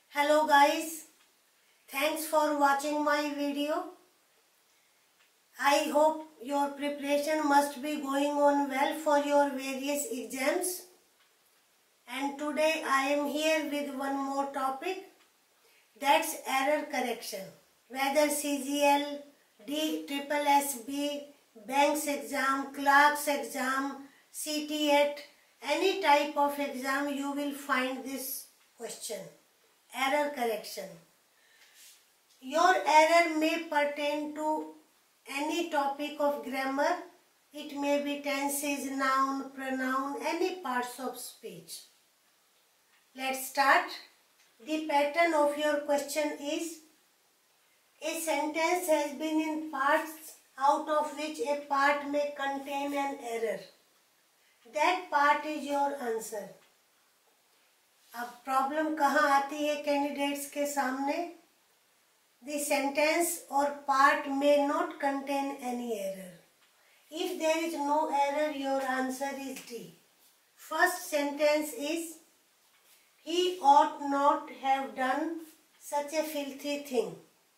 Hello guys, thanks for watching my video. I hope your preparation must be going on well for your various exams. And today I am here with one more topic, that's error correction. Whether CGL, DSSB, Banks exam, Clerks exam, CTET, any type of exam you will find this question. Error correction. Your error may pertain to any topic of grammar. It may be tenses, noun, pronoun, any parts of speech. Let's start. The pattern of your question is, a sentence has been in parts out of which a part may contain an error. That part is your answer. अब problem कहाँ आती है candidates के सामने? The sentence or part may not contain any error. If there is no error, your answer is D. First sentence is, he ought not have done such a filthy thing.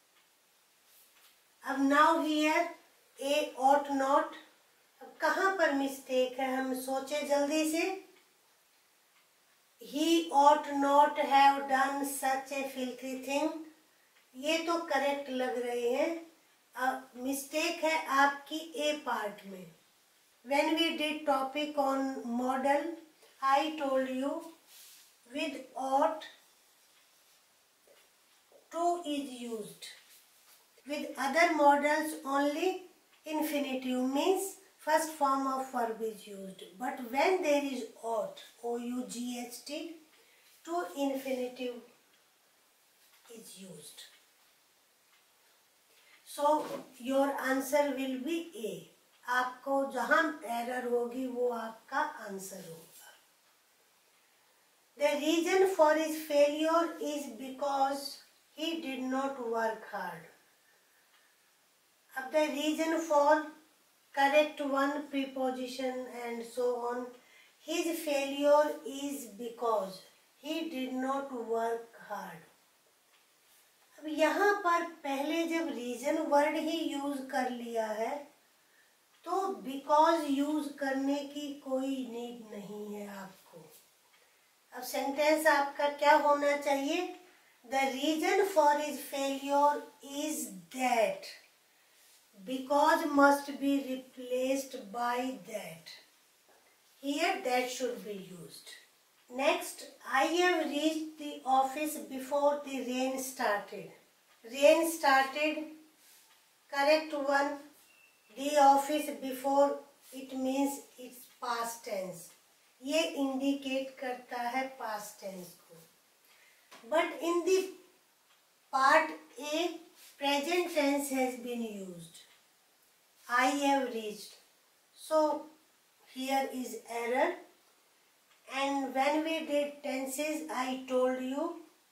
अब now here A ought not. अब कहाँ पर mistake है, हम सोचे जल्दी से. He ought not have done such a filthy thing. ये तो करेक्ट लग रहे हैं. अब मिस्टेक है आपकी ए पार्ट में. When we did topic on model, I told you with ought to is used. With other models only infinitive means first form of verb is used. But when there is ought, O-U-G-H-T, to infinitive is used. So your answer will be A. आपको जहाँ error होगी वो आपका answer होगा. The reason for his failure is because he did not work hard. अब the reason for correct one preposition and so on. His failure is because he did not work hard. अब यहाँ पर पहले जब reason word ही use कर लिया है तो बिकॉज यूज करने की कोई नीड नहीं है आपको. अब सेंटेंस आपका क्या होना चाहिए? The reason for his failure is that. Because must be replaced by that. Here that should be used. Next, I have reached the office before the rain started. Rain started, correct one. The office before, it means it's past tense. ये indicate करता है past tense को. But in the part A, present tense has been used. I have reached. So here is error. And when we did tenses, I told you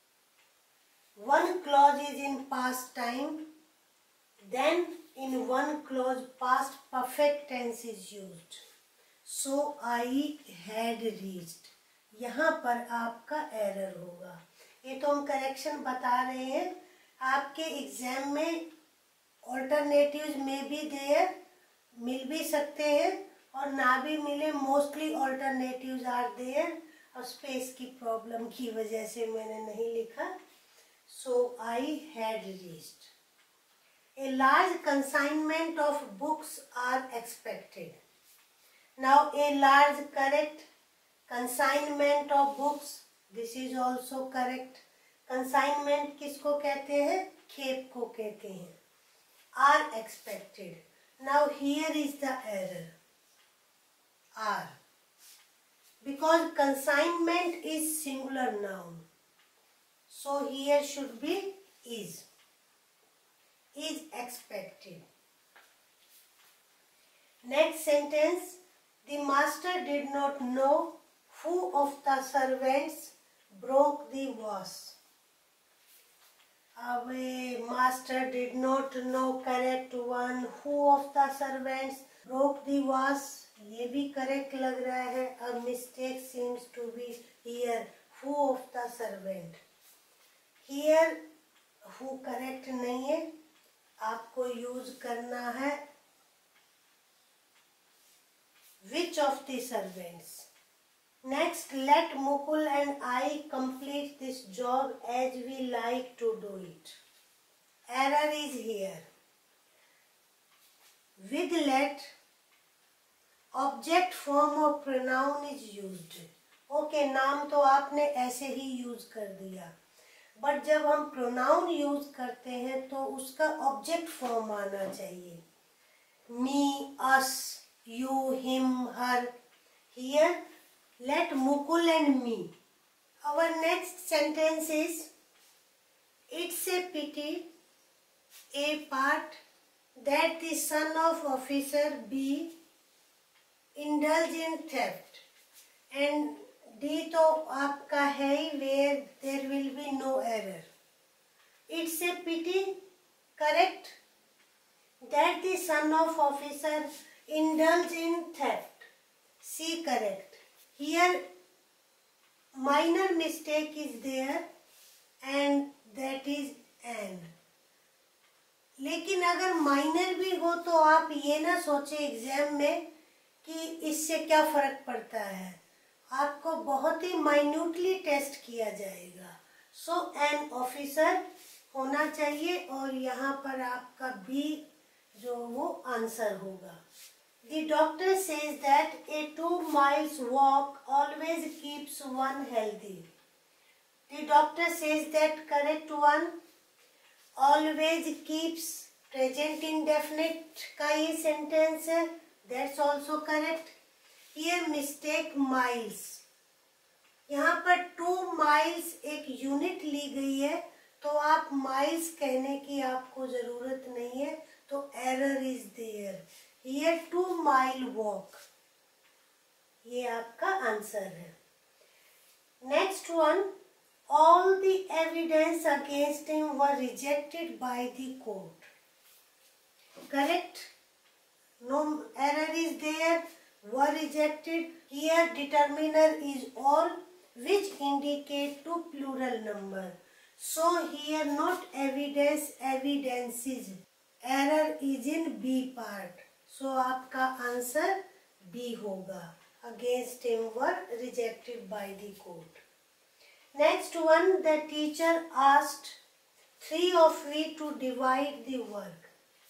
one clause is in past time, then in one clause past perfect tense is used. So I had reached. यहाँ पर आपका error होगा. ये तो हम correction बता रहे हैं. आपके एग्जाम में ऑल्टरनेटिव्स में भी देयर मिल भी सकते हैं और ना भी मिले. मोस्टली ऑल्टरनेटिव्स आर देयर और स्पेस की प्रॉब्लम की वजह से मैंने नहीं लिखा. So I had reached. A large consignment of books are expected. Now a large correct. Consignment of books, this is also correct. Consignment किसको कहते हैं? खेप को कहते हैं. Are expected. Now here is the error. Are. Because consignment is singular noun. So here should be is. Is expected. Next sentence. The master did not know who of the servants broke the vase. Master did not know, correct one. Who of the servants broke the vase? ये भी correct लग रहा है. A mistake seems to be here. Who of the servant? Here who correct नहीं है, आपको use करना है which of the servants. Next, let Mukul and I complete this job as we like to do it. Error is here. With let, object form of pronoun is used. Okay, नाम तो आपने ऐसे ही use कर दिया, but जब हम pronoun use करते हैं तो उसका ऑब्जेक्ट फॉर्म आना चाहिए. Me, us, you, him, her. Here, let Mukul and me. Our next sentence is, it's a pity, A part, that the son of officer B indulge in theft. And D तो आपका है ही, where there will be no error. It's a pity, correct. That the son of officer indulge in theft. C correct. Here minor mistake is there and that is and. लेकिन अगर minor भी हो तो आप ये ना सोचे एग्जाम में कि इससे क्या फर्क पड़ता है, आपको बहुत ही माइन्यूटली टेस्ट किया जाएगा. सो एन ऑफिसर होना चाहिए और यहाँ पर आपका बी जो वो आंसर होगा. The doctor says that a 2 miles walk always keeps one healthy. The doctor says that correct one. Always keeps present indefinite का ये sentence है. That's also correct. Here mistake miles. यहाँ पर 2 miles एक unit ली गई है तो आप माइल्स कहने की आपको जरूरत नहीं है, तो error is there. Here 2 mile walk. ये आपका आंसर है. Next one, all the evidence against him were rejected by the court. Correct? No error is there. Were rejected. Here determiner is all, which indicate to plural number. So here not evidence, evidences. Error is in B part. So आपका answer B होगा. Against him were rejected by the court. Next one, the teacher asked 3 of we to divide the work.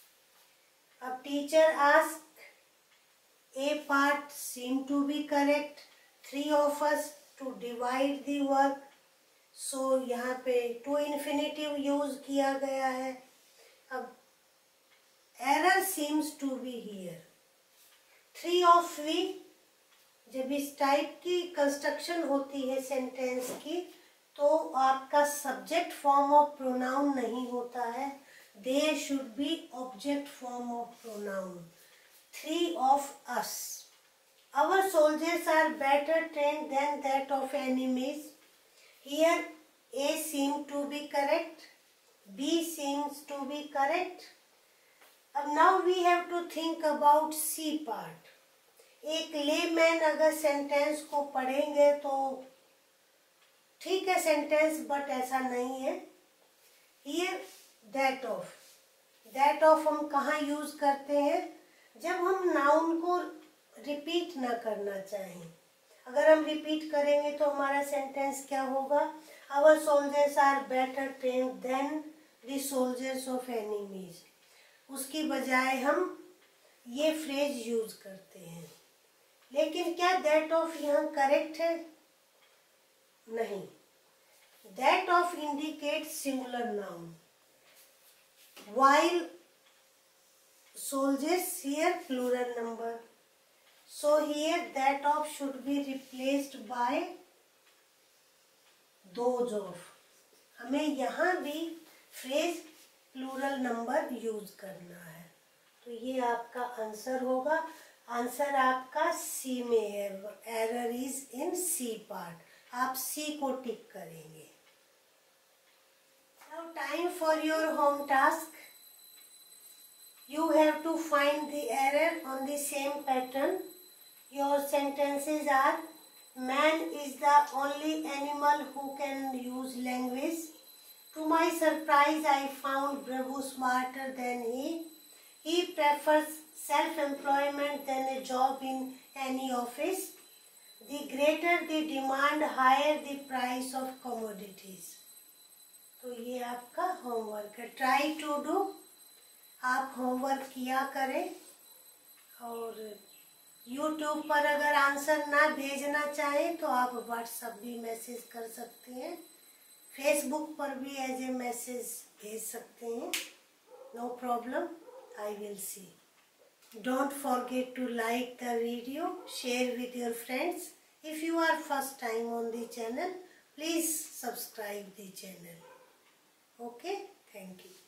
अब teacher asked, A part seem to be correct. 3 of us to divide the work. So यहाँ पे to infinitive use किया गया है. अब error seems to be here. 3 of we, जब इस type की कंस्ट्रक्शन होती है सेंटेंस की तो आपका सब्जेक्ट फॉर्म ऑफ प्रोनाउन नहीं होता है. They should be object form of pronoun. 3 of us. Our soldiers are better trained than that of enemies. Here A seem to be correct, B seems to be correct. Now we have to think about C part. एक layman अगर sentence को पढ़ेंगे तो ठीक है sentence, but ऐसा नहीं है. Here that of. That of हम कहाँ यूज करते हैं? जब हम नाउन को रिपीट ना करना चाहें. अगर हम रिपीट करेंगे तो हमारा सेंटेंस क्या होगा? Our soldiers are better trained than the soldiers of enemies. उसकी बजाय हम ये फ्रेज यूज करते हैं. लेकिन क्या दैट ऑफ यहाँ करेक्ट है? नहीं. That of indicates singular noun, while soldiers here plural number. So here that of should be replaced by those of. हमें यहाँ भी फ्रेज प्लूरल नंबर यूज करना है. तो ये आपका आंसर होगा. आंसर आपका सी में है. Error is in C part. आप सी को टिक करेंगे. Now time for your home task. You have to find the error on the same pattern. Your sentences are, man is the only animal who can use language. To my surprise, I found Prabhu smarter than he. He prefers self-employment than a job in any office. The greater the demand, higher the price of commodities. तो ये आपका homework है. Try to do. आप homework किया करें. और YouTube पर अगर आंसर ना भेजना चाहें तो आप व्हाट्सएप भी मैसेज कर सकते हैं. फेसबुक पर भी एज ए मैसेज भेज सकते हैं. No problem. I will see. Don't forget to like the video, share with your friends. If you are first time on the channel, please subscribe the channel. Okay, thank you.